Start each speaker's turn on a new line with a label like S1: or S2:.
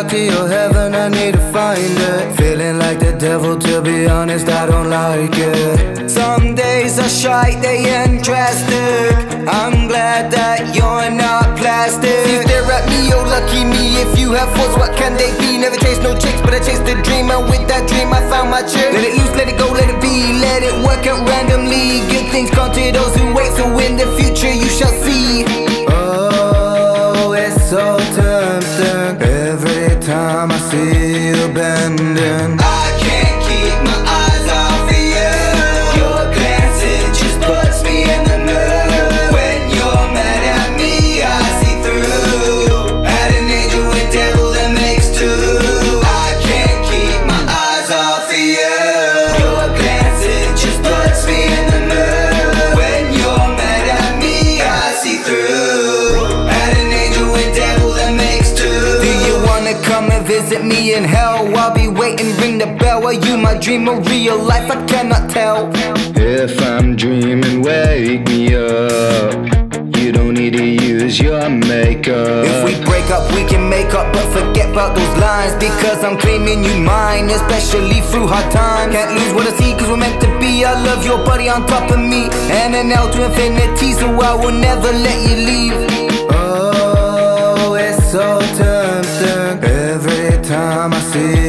S1: out to your heaven, I need to find it. Feeling like the devil, to be honest, I don't like it. Some days are shite, they ain't drastic. I'm glad that you're not plastic. You stare at me, oh lucky me. If you have force, what can they be? Never chase no chicks, but I chased a dream. And with that dream I found my chick. Let it loose, let it go, let it be. Let it work out randomly. Good things come to those who wait, so in the future you shall see. Oh, it's so tempting. Every time I see you bending, I can't keep my eyes off of you. Your glance, it just puts me in the mood. When you're mad at me, I see through. Add an angel and devil, that makes two. I can't keep my eyes off of you. Your glance, it just puts me in the mood. When you're mad at me, I see through. Add an angel and devil, that makes two. Do you wanna come and visit me in hell? I'll be waiting, ring the bell. Are you my dream or real life? I cannot tell. If I'm dreaming, wake me up. You don't need to use your makeup. If we break up, we can make up, but forget about those lines, because I'm claiming you mine, especially through hard times. Can't lose what I see, cause we're meant to be. I love your body on top of me, and an L to infinity, so I will never let you leave. Oh, it's so tempting. Every time I see